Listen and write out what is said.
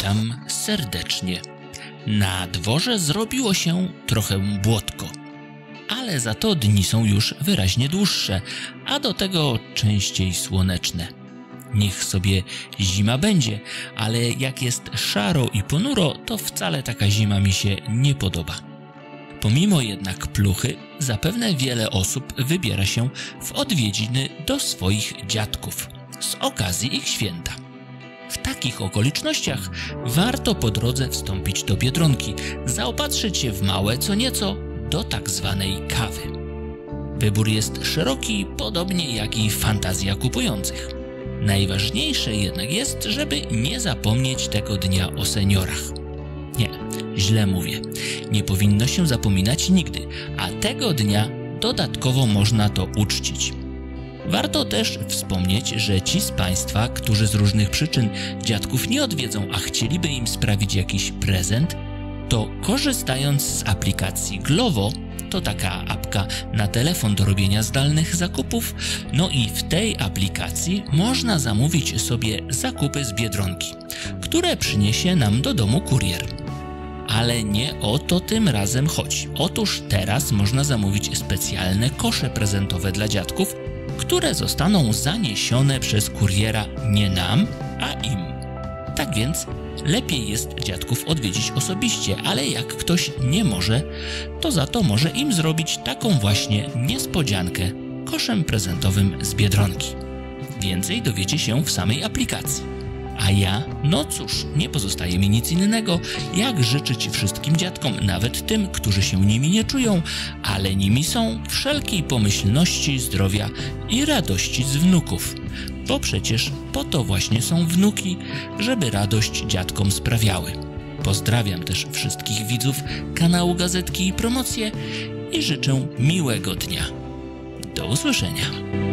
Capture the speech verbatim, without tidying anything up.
Witam serdecznie. Na dworze zrobiło się trochę błotko, ale za to dni są już wyraźnie dłuższe, a do tego częściej słoneczne. Niech sobie zima będzie, ale jak jest szaro i ponuro, to wcale taka zima mi się nie podoba. Pomimo jednak pluchy, zapewne wiele osób wybiera się w odwiedziny do swoich dziadków z okazji ich święta. W takich okolicznościach warto po drodze wstąpić do Biedronki, zaopatrzyć się w małe co nieco do tak zwanej kawy. Wybór jest szeroki, podobnie jak i fantazja kupujących. Najważniejsze jednak jest, żeby nie zapomnieć tego dnia o seniorach. Nie, źle mówię. Nie powinno się zapominać nigdy, a tego dnia dodatkowo można to uczcić. Warto też wspomnieć, że ci z Państwa, którzy z różnych przyczyn dziadków nie odwiedzą, a chcieliby im sprawić jakiś prezent, to korzystając z aplikacji Glovo, to taka apka na telefon do robienia zdalnych zakupów, no i w tej aplikacji można zamówić sobie zakupy z Biedronki, które przyniesie nam do domu kurier. Ale nie o to tym razem chodzi. Otóż teraz można zamówić specjalne kosze prezentowe dla dziadków, które zostaną zaniesione przez kuriera nie nam, a im. Tak więc lepiej jest dziadków odwiedzić osobiście, ale jak ktoś nie może, to za to może im zrobić taką właśnie niespodziankę koszem prezentowym z Biedronki. Więcej dowiecie się w samej aplikacji. A ja, no cóż, nie pozostaje mi nic innego, jak życzyć wszystkim dziadkom, nawet tym, którzy się nimi nie czują, ale nimi są, wszelkiej pomyślności, zdrowia i radości z wnuków. Bo przecież po to właśnie są wnuki, żeby radość dziadkom sprawiały. Pozdrawiam też wszystkich widzów kanału Gazetki i Promocje i życzę miłego dnia. Do usłyszenia.